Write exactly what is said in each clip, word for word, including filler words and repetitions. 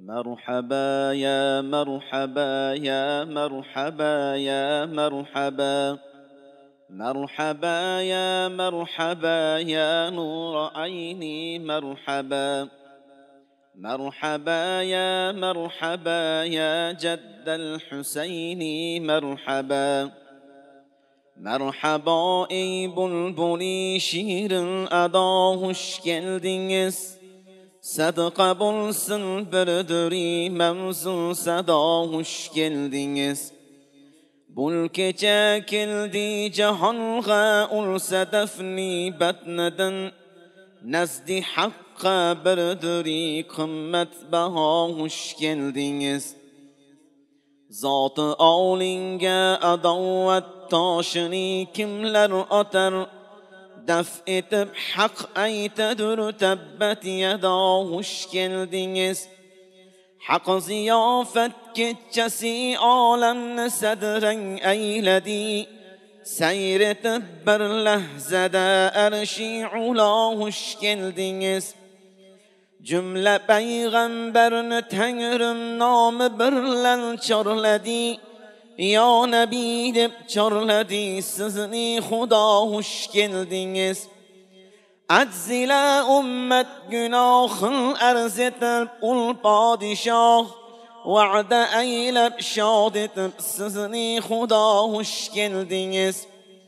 مرحبا يا مرحبا يا مرحبا يا مرحبا مرحبا يا مرحبا يا نور عيني مرحبا مرحبا يا مرحبا يا جد الحسين مرحبا مرحبا ey bulbuli şiirin ada hoş geldiniz. Sadaka bulsun birdiri mevzu sada hoş geldiniz. Bul gece geldi cihanga ulsa defni batneden. Nezdi hakka birdiri kımmet baha hoş geldiniz. Zat-ı alinge adavet taşını kimler atar? Def etip hak aytedir tebbet yeda hoş geldiniz. Hak ziyafet gecesi alemni sedren eyledi. Seyretip bir lehzede erşi ula hoş geldiniz. Cümle peygamberini Tengrim namı birlen çarledi. Ya Nebi deb çarledi sizni Xuda hoş geldiniz. Acz ile ümmet günahın erz etip ul padişah. Va'de eylep şad etip sizni Xuda hoş geldiniz.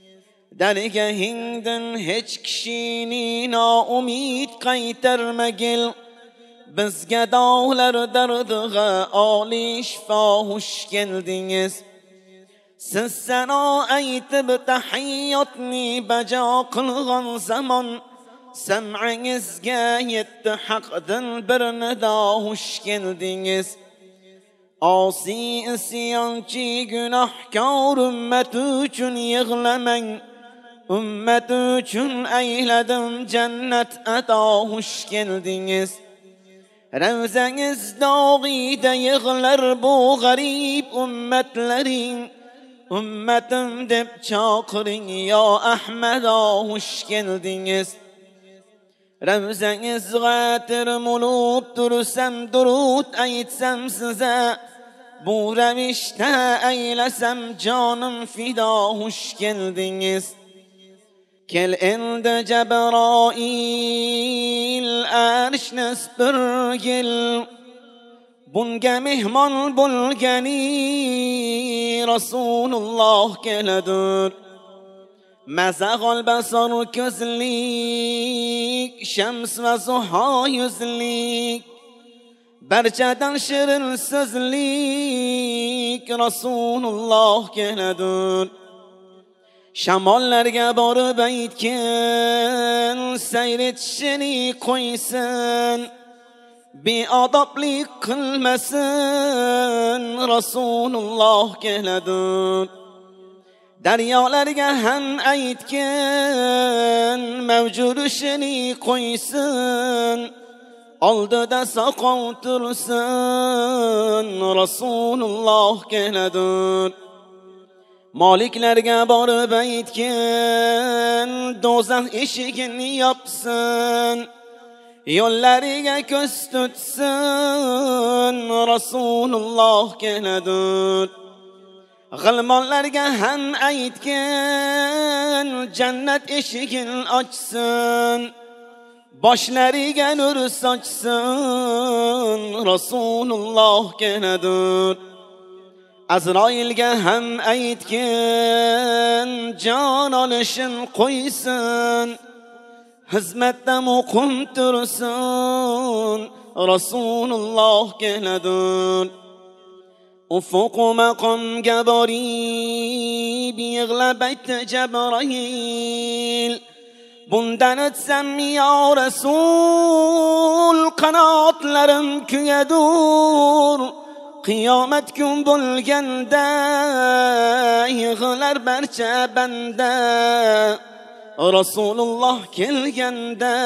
Dergahinden hiç kişini naumid qaytarmagil. Bizge dağlar derdiga Ali şifa hoş geldiniz. Siz sana aytib tahiyyatni baca qılgan zaman sem'ingizge yetti haqdan bir nida hoş geldiniz. Asi isyançı günahkar ümmet üçün yığlamang. Ümmet üçün eyledim cennet ata hoş geldiniz. Revzengiz dağide yığlar bu garip ümmetlerin. Ümmetim deb çakırın ya Ahmed'a hoş geldiniz. Revzengiz gâtir mulup dursam durut aytsam size. Bu revişte eylesem canım fida hoş geldiniz. Kel elde Cebrail erşnes bir gel. Bunga mehman bulgani Resulullah geledir. Mezagal basar közlik, şems ve zuha yüzlik. Berçeden şirin sözlik Resulullah geledir. Şamallarga borib aytgan seyretishini qo'ysin. Beadoblik qilmasin Rasululloh keladir. Daryolarga ham aytgan mavjud ishini qo'ysin. Oldida soqov tursin Rasululloh keladir. Maliklarga borib aytgan do'zax eshigini yopsin. Yo'llariga ko'z tutsin Rasululloh keladir. G'ilmonlarga ham aytgan jannat eshigini ochsin. Boshlariga nur sochsin Rasululloh keladir. Azroilga ham aytgan jon olishin qo'ysin. Hizmetde muqim tursin Rasululloh keladir. Ufuq maqomga borib yig'lab aytdi Cebrail. Bundan o'tsam ya Rasul qanotlarim kuyadur. Qiyomat kun bo'lganda yig'lar barcha banda. Rasululloh kelganda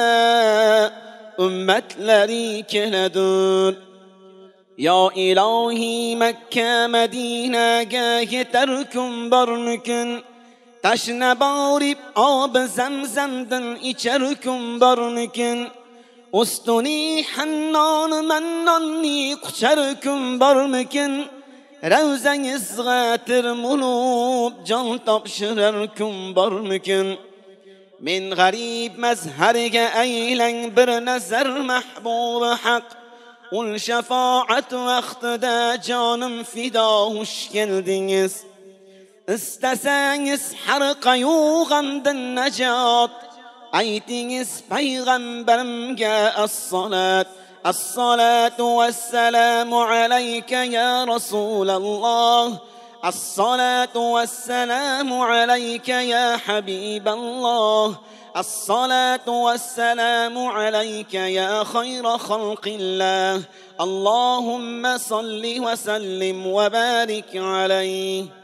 ümmetleri keladir. Ya ilahi Mekke Medine'ge yeter kun barmükün. Taşna borib ob zamzamdan içer kun barmükün. Ustuni Hannon Mannonni quchar kun bormikin? Ravzangiz g'atir mulub jon topshirar kun bormikin? Men g'arib mazhariga aylang bir nazar mahbubi haq. Ul shafaat vaqtida jonim fido hush keldingiz. Istasangiz har qayg'amdan najot, aytingiz payg'ambarimga as-salat. As-salatu was-salamu alayka ya Rasulullah. As-salatu was-salamu alayka ya Habiballah. As-salatu was-salamu alayka ya khayra khalqillah. Allahumma salli wa sallim wa barik alayhi.